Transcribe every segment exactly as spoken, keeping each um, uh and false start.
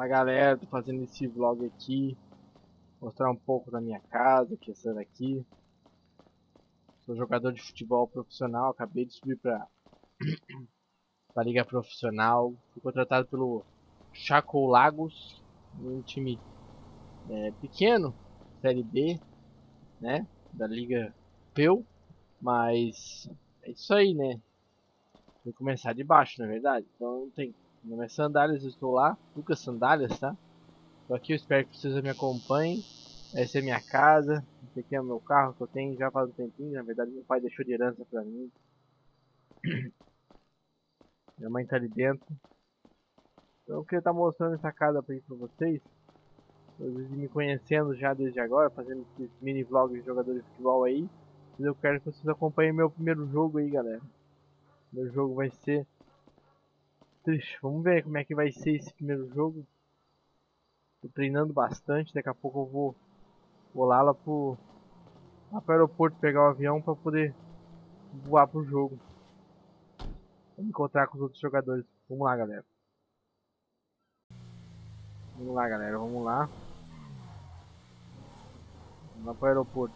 Fala galera, tô fazendo esse vlog aqui, mostrar um pouco da minha casa, que é essa daqui. Sou jogador de futebol profissional, acabei de subir pra, pra liga profissional. Fui contratado pelo Chaco Lagos, um time é, pequeno, Série B, né, da liga Peu, mas é isso aí, né. Vou começar de baixo, na verdade, então não tem. Meu nome é Sandálias, eu estou lá, Lucas Sandálias, tá? Tô aqui, eu espero que vocês me acompanhem. Essa é minha casa, esse aqui é o meu carro que eu tenho já faz um tempinho. Na verdade, meu pai deixou de herança pra mim. Minha mãe tá ali dentro. Então eu queria estar mostrando essa casa pra, pra vocês. Vocês me conhecendo já desde agora, fazendo esses mini vlogs de jogadores de futebol aí. Eu quero que vocês acompanhem meu primeiro jogo aí, galera. Meu jogo vai ser... Triste. Vamos ver como é que vai ser esse primeiro jogo. Tô treinando bastante, daqui a pouco eu vou, vou lá, lá pro, lá pro aeroporto pegar o avião pra poder voar pro jogo. Vamos encontrar com os outros jogadores. Vamos lá, galera. Vamos lá, galera. Vamos lá. Vamos lá pro aeroporto.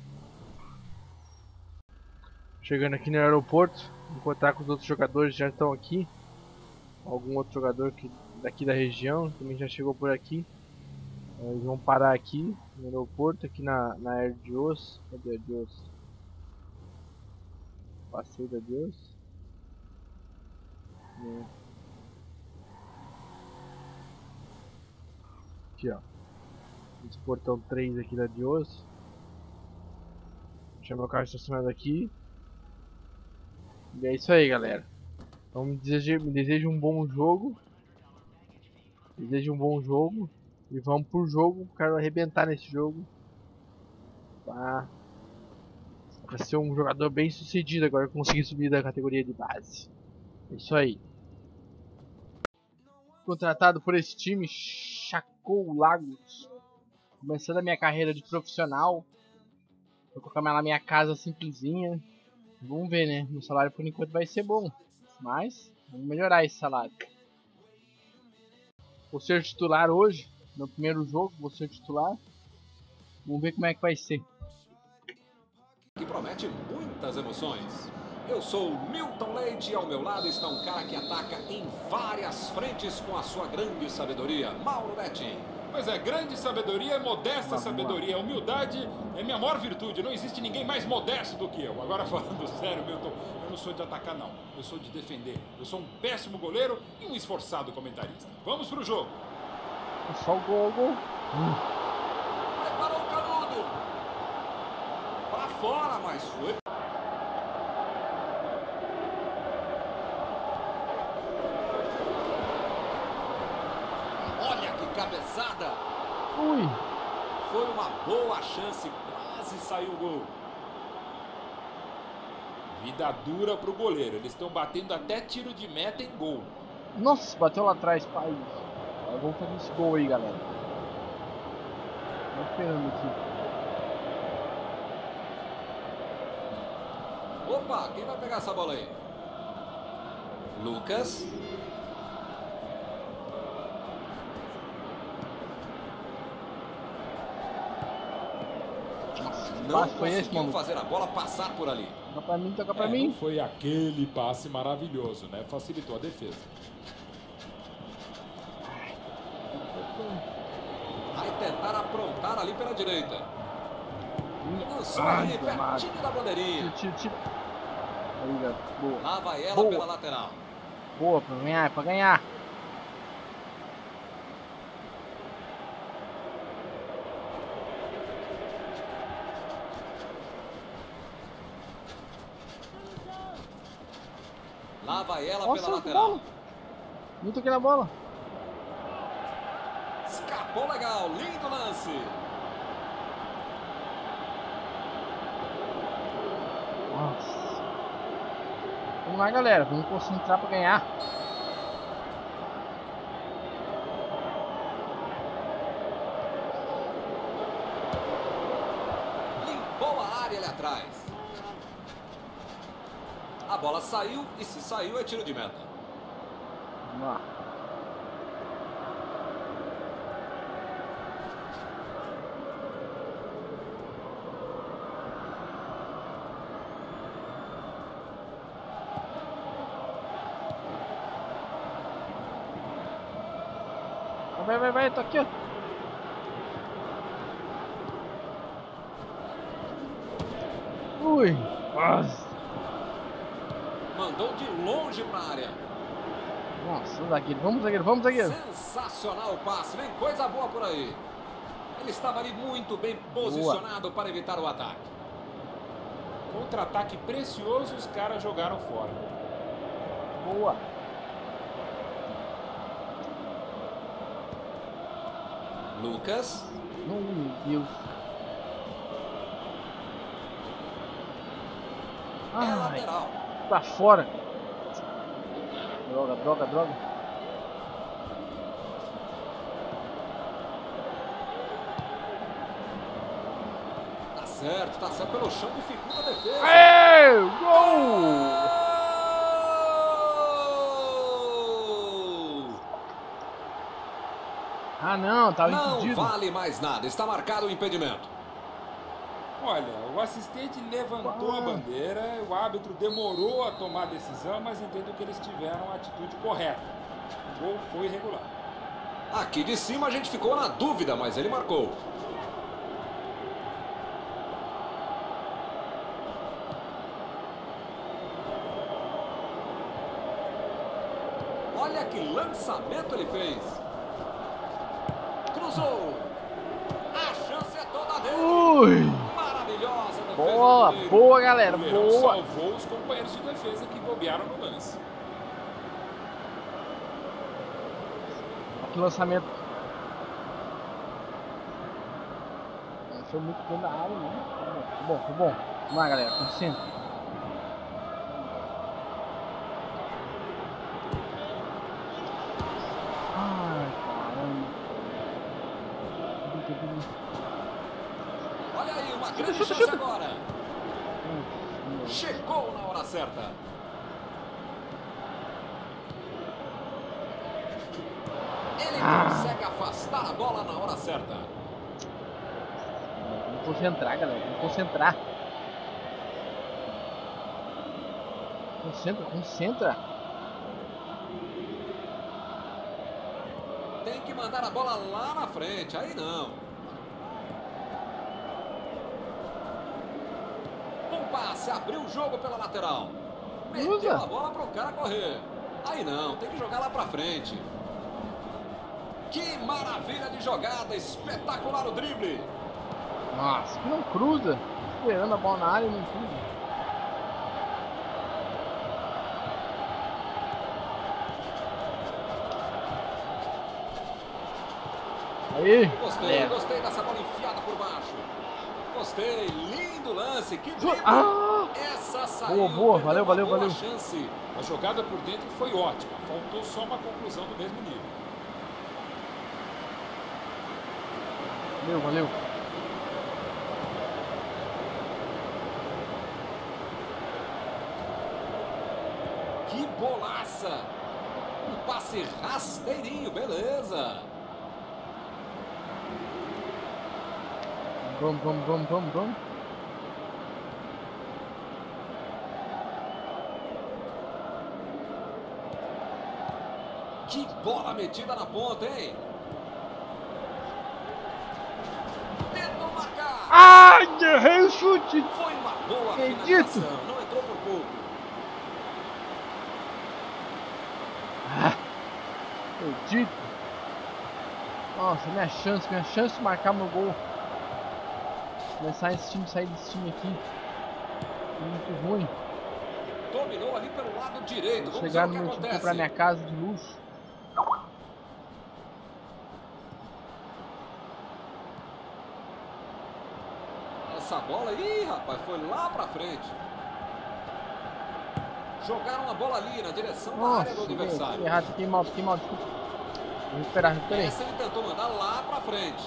Chegando aqui no aeroporto, encontrar com os outros jogadores que já estão aqui. Algum outro jogador que, daqui da região também já chegou por aqui. Eles vão parar aqui no aeroporto, aqui na, na Air Dios. Cadê a Dios? Passeio da Dios. É. Aqui, ó. Esse portão três aqui da Dios. Vou deixar meu carro estacionado aqui. E é isso aí, galera. Então me desejo, me desejo um bom jogo. Desejo um bom jogo. E vamos pro jogo. Quero arrebentar nesse jogo. Pra, pra ser um jogador bem sucedido agora. Conseguir subir da categoria de base. É isso aí. Contratado por esse time, Chaco Lagos. Começando a minha carreira de profissional. Vou colocar lá minha casa simplesinha. Vamos ver, né? Meu salário por enquanto vai ser bom. Mas vamos melhorar esse salário. Vou ser titular hoje. Meu primeiro jogo, vou ser titular. Vamos ver como é que vai ser. Que promete muitas emoções. Eu sou o Milton Leite e ao meu lado está um cara que ataca em várias frentes com a sua grande sabedoria, Mauro Betti. Pois é, grande sabedoria é modesta Vamos sabedoria. lá. Humildade é minha maior virtude. Não existe ninguém mais modesto do que eu. Agora, falando sério, Milton, eu não sou de atacar, não. Eu sou de defender. Eu sou um péssimo goleiro e um esforçado comentarista. Vamos pro jogo. Só o gol, gol. Hum. Preparou o canudo. Pra fora, mas foi. Olha que cabeçada. Ui. Foi uma boa chance, quase saiu o gol. Vida dura pro goleiro. Eles estão batendo até tiro de meta em gol. Nossa, bateu lá atrás, pai. Agora vamos fazer esse gol aí, galera. Tô esperando aqui. Opa, quem vai pegar essa bola aí? Lucas. Não Passe foi esse, conseguiu mano. fazer a bola passar por ali. Toca pra mim, toca pra É, mim. não foi aquele passe maravilhoso, né? Facilitou a defesa. Vai tentar aprontar ali pela direita. Lançou Ai, ali, amado. pertinho da bandeirinha. Tiro, tiro, tiro. Aí, galera. Boa. Lá vai ela Boa. pela lateral. Boa, pra ganhar, é pra ganhar. Lá vai ela Nossa, pela lateral. bola. Não toquei na bola. Escapou legal, lindo lance. Nossa. Vamos lá, galera. Vamos concentrar pra ganhar. Limpou a área ali atrás. A bola saiu e se saiu é tiro de meta. Vamos lá. vai, vai, vai, tô aqui, ó. Ui, quase. Mandou de longe para a área. Nossa, zagueiro, vamos, zagueiro, vamos, zagueiro. Sensacional o passe, vem coisa boa por aí. Ele estava ali muito bem posicionado boa. Para evitar o ataque. Contra-ataque precioso, os caras jogaram fora. Boa. Lucas. Oh, meu Deus. É lateral. Pra fora. Droga, droga, droga. Tá certo, tá certo pelo chão, dificulta a defesa. Ei, gol! Ah não, tava impedido. Não vale mais nada, está marcado o impedimento. Olha, o assistente levantou ah. a bandeira, o árbitro demorou a tomar a decisão, mas entendo que eles tiveram a atitude correta. O gol foi irregular. Aqui de cima a gente ficou na dúvida, mas ele marcou. Olha que lançamento ele fez. Cruzou. A chance é toda dele. Ui. Maravilhosa defesa. Boa, boa, galera. O boa. Salvou os companheiros de defesa que bobearam no lance. Olha que lançamento. Foi muito bem da área, né? Foi bom, foi bom. Vamos lá, galera. Concentra. Ai, caramba. Olha aí, uma grande chance agora. Chegou na hora certa. Ele ah. consegue afastar a bola na hora certa. Vamos concentrar, galera. Vamos concentrar. Concentra, concentra. Tem que mandar a bola lá na frente. Aí não. Um passe, abriu o jogo pela lateral. Meteu a bola para o cara correr. Aí não, tem que jogar lá para frente. Que maravilha de jogada, espetacular o drible. Nossa, que não cruza. Esperando a bola na área e não cruza. Aí. Gostei, é. gostei dessa bola enfiada por baixo. Gostei, lindo lance, que drible. Ah! Essa saiu. Boa, boa, valeu, valeu, valeu. Chance. A jogada por dentro foi ótima, faltou só uma conclusão do mesmo nível. Valeu, valeu. Que bolaça. Um passe rasteirinho, beleza. Vamos, vamos, vamos, vamos, vamos. Que bola metida na ponta, hein? Tentou marcar. Ai, errei o chute. Foi uma boa Acredito. finalização, não entrou por pouco. Ah, acredito. Nossa, minha chance, minha chance de marcar meu gol. Começar esse time, sair desse time aqui. Muito ruim. Dominou ali pelo lado direito. Vou Vamos chegar ver o no que meu acontece. time, comprar minha casa de luxo. Essa bola aí, rapaz, foi lá pra frente. Jogaram a bola ali na direção Nossa, da área do adversário. Fiquei errado, fiquei mal, fiquei mal, desculpa. Vou recuperar, recuperei. Essa ele tentou mandar lá pra frente.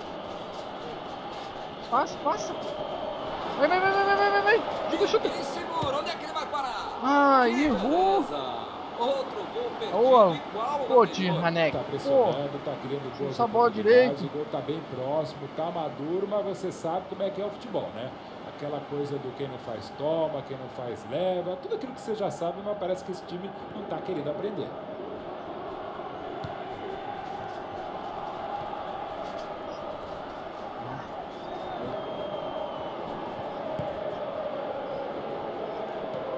Passa, passa. Vai, vai, vai, vai, vai, vai, vai. Chuta, chuta. Ele segura, onde é que ele vai parar? Ah, que errou. Beleza. Outro gol perdido, Boa. igual Pô, tio Ranek. Tá pressionando, tá criando boas essa bola direito. O gol tá bem próximo, tá maduro, mas você sabe como é que é o futebol, né? Aquela coisa do quem não faz toma, quem não faz leva, tudo aquilo que você já sabe, mas parece que esse time não tá querendo aprender.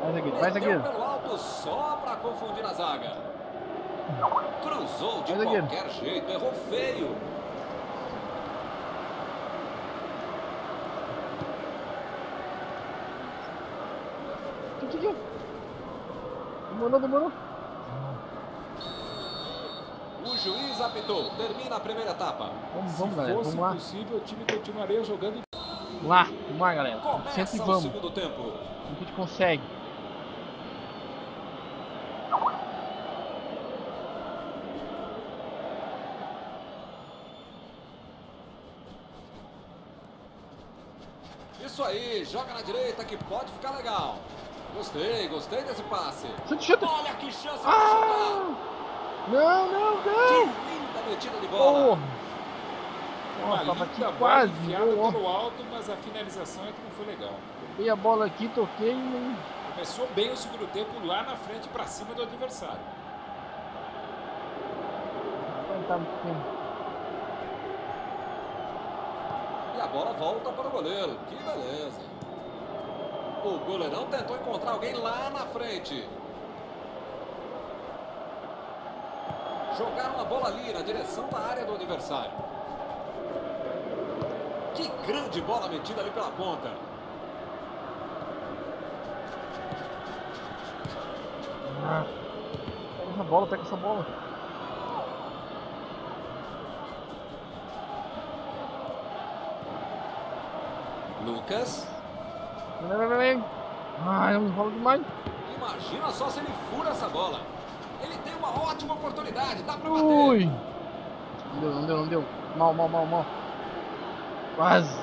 Vai, zagueiro, vai, zagueiro. Meteu pelo alto só pra confundir a zaga. Cruzou de Vai, zagueiro. qualquer jeito, errou feio. Que que é? Demorou, demorou. O juiz apitou. Termina a primeira etapa. Vamos, Se vamos, galera. fosse Vamos lá. possível, o time continuaria jogando. Vamos lá, vamos lá, galera. Sempre Começa o vamos. segundo tempo. A gente consegue. Isso aí, joga na direita que pode ficar legal. Gostei, gostei desse passe. Chuta, chuta. Olha que chance pra Ah! chutar. Não, não, Que não. linda metida de bola. Porra. Uma Nossa, tava aqui linda bola quase. enfiada Boa. pelo alto, mas a finalização é que não foi legal. Peguei a bola aqui, toquei e não... Começou bem o segundo tempo lá na frente para cima do adversário. Não tá muito tempo. E a bola volta para o goleiro. Que beleza. O goleirão tentou encontrar alguém lá na frente. Jogaram a bola ali na direção da área do adversário. Que grande bola metida ali pela ponta. Ah. Pega essa bola, pega essa bola. Lucas. Vem, vem, vem, vem. Ai, não enrola demais. Imagina só se ele fura essa bola. Ele tem uma ótima oportunidade. Dá pra bater. Ui. Não deu, não deu, não deu. Mal, mal, mal, mal. Quase.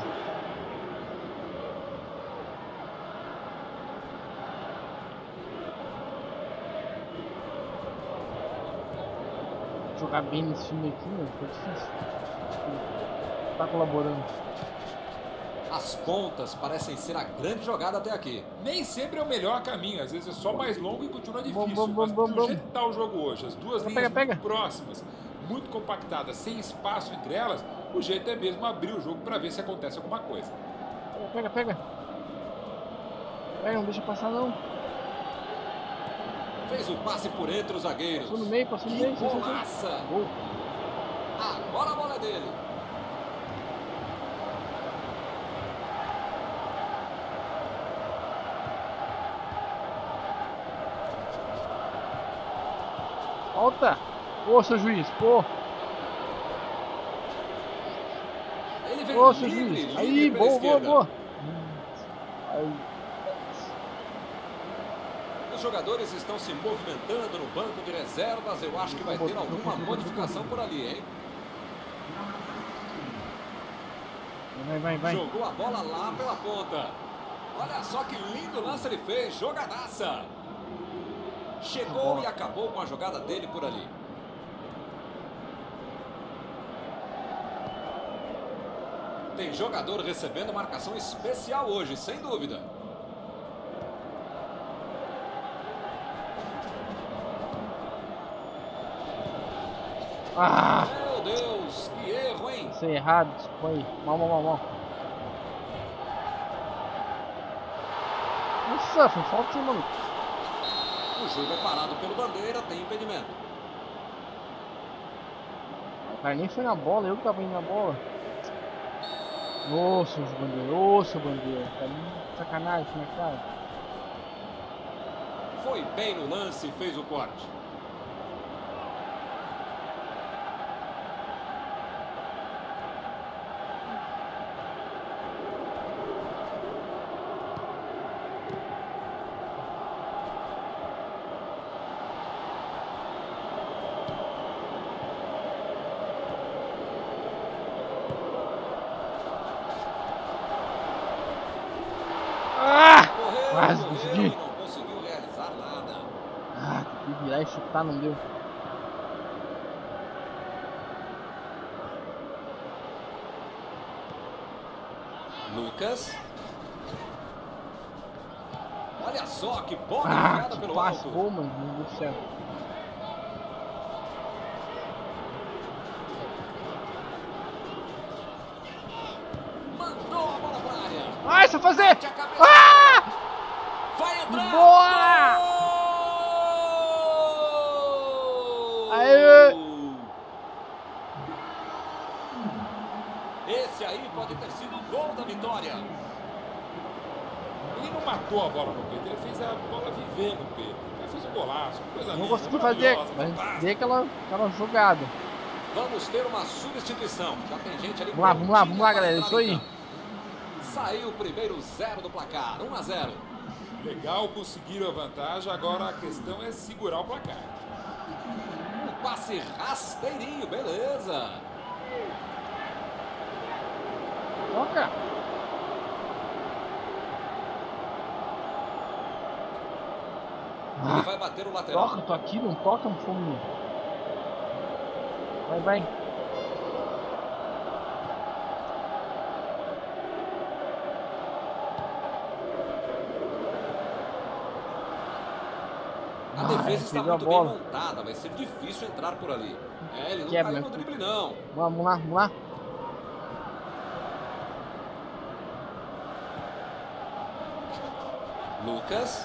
Jogar bem nesse time aqui, mano, foi difícil. Tá colaborando. As pontas parecem ser a grande jogada até aqui. Nem sempre é o melhor caminho, às vezes é só mais longo e continua difícil. Bom, bom, mas bom, do bom, jeito que tá o jogo hoje, as duas Pega, linhas pega, muito próximas, muito compactadas, sem espaço entre elas, o jeito é mesmo abrir o jogo para ver se acontece alguma coisa. Pega, pega. Pega, não deixa passar não. Fez o passe por entre os zagueiros. Passou no meio, passou no Que meio. sim, sim, sim. golaça! Gol. Agora a bola é dele. Volta. Pô, seu juiz, pô. Ele vem Ô, seu livre, juiz. livre Aí, pela boa, boa, esquerda. boa. Aí. Os jogadores estão se movimentando no banco de reservas. Eu acho que vai ter alguma modificação por ali, hein? Vai, vai, vai. Jogou a bola lá pela ponta. Olha só que lindo lance ele fez. Jogadaça. Chegou e acabou com a jogada dele por ali. Tem jogador recebendo marcação especial hoje, sem dúvida. Ah, Meu Deus, que erro, hein? isso é errado. Foi mal, mal, mal, mal. Nossa, foi falta sim, maluco. O jogo é parado pelo bandeira, tem impedimento. O cara nem foi na bola, eu que tava indo na bola. Ô, seu bandeira, ô, seu bandeira. Tá muito sacanagem na cara. Foi bem no lance e fez o corte. Ah! Correu, Quase correu consegui. e não conseguiu realizar nada. Ah, tem que virar e chutar, não deu. Lucas. Olha só que bola Ah, enfiada que pelo passe, alto. gol, mano, não deu certo. Mandou a bola pra área. Ai, só fazer! Mete a cabeça. Ah! Vai entrar! Boa! Gol! Aê! Esse aí pode ter sido o gol da vitória. Ele não matou a bola no peito, ele fez a bola viver no peito. Ele fez um golaço, uma coisa Não linda, consegui fazer, maravilhosa, mas fantástica. dei aquela, aquela jogada. Vamos ter uma substituição. Já tem gente ali. Vamos lá, vamos lá, vamos lá, galera. Isso aí. Saiu o primeiro zero do placar, um a zero. Legal, conseguiram a vantagem, agora a questão é segurar o placar. Um passe rasteirinho, beleza. Toca. Ele vai bater o lateral. Toca, tô aqui, não toca, fominha. Vai, vai. A Ai, defesa está pegou a muito bem bola. montada, vai ser difícil entrar por ali. É, ele não Quebra, caiu no né? drible não. Vamos lá, vamos lá. Lucas.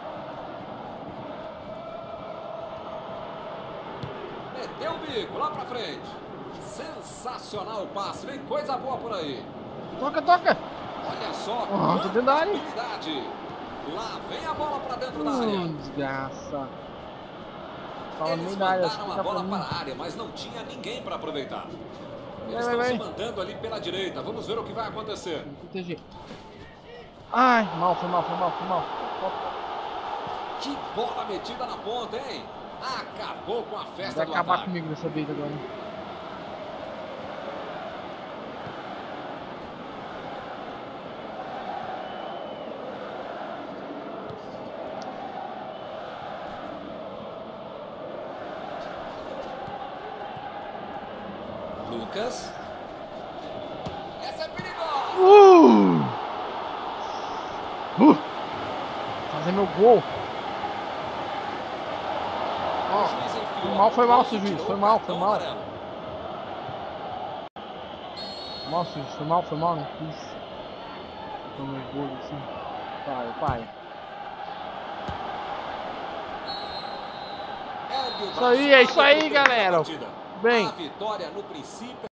Meteu o bico lá pra frente. Sensacional o passe, vem coisa boa por aí. Toca, toca. Olha só, Oh, tô dentro da área. habilidade. Lá vem a bola pra dentro da área. Hum, desgraça. Tava Eles meio da área, acho mandaram que a tá bola pra para mim. a área, mas não tinha ninguém para aproveitar. Eles Vai, estão vai, se vai. mandando ali pela direita. Vamos ver o que vai acontecer. Vou proteger. Ai, mal, foi mal, foi mal, foi mal. Que bola metida na ponta, hein? Acabou com a festa Vai do acabar ataque. comigo dessa vez agora. Lucas. Essa é perigosa. Uh! Uh! Fazer meu gol. Ó, O juiz enfiou foi a mal, foi mal, bola, seu juiz. tirou Foi o mal, foi cartão mal. amarelo. Nossa, gente, foi mal, foi mal, não quis. Foi meu gol assim. Pai, pai. Ergue o Isso braço, aí, é isso árbitro aí, termina a galera. partida. Bem. A vitória no princípio.